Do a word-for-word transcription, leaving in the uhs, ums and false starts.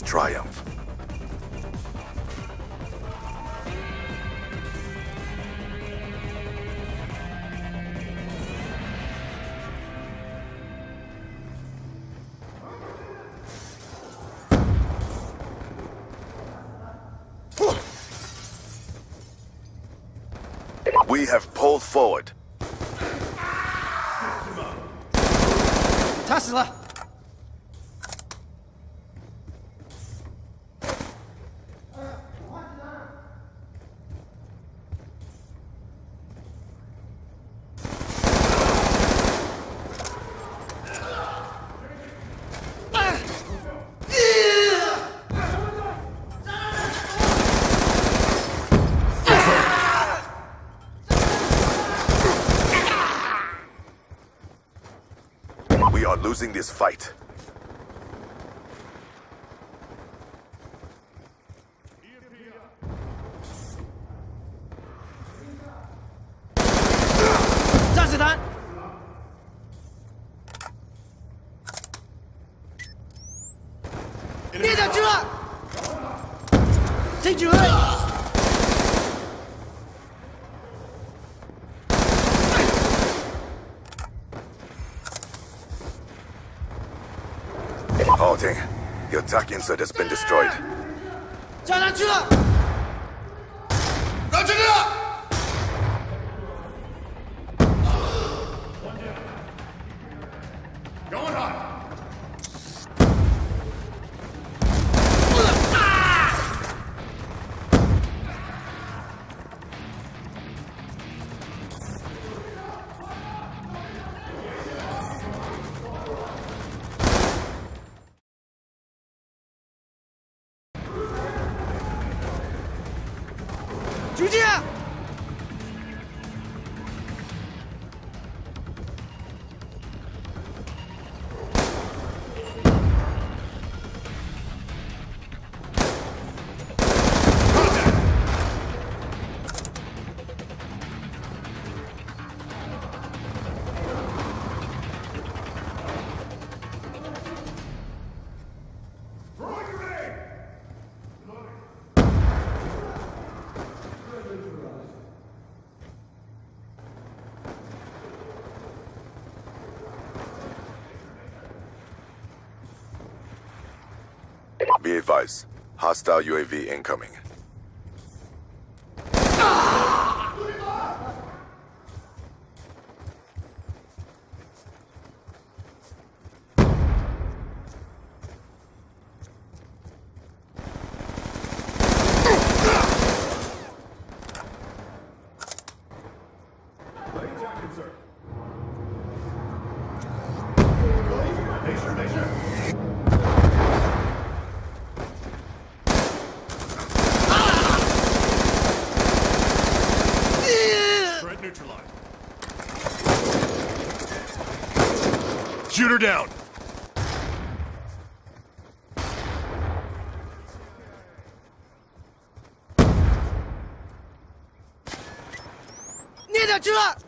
triumph. We have pulled forward. 他死了。 We are losing this fight. Halting. Your attack insert has been destroyed. 加上去了。 让这个。 举剑！ Be advised. Hostile U A V incoming. Shoot her down. 灭掉去了。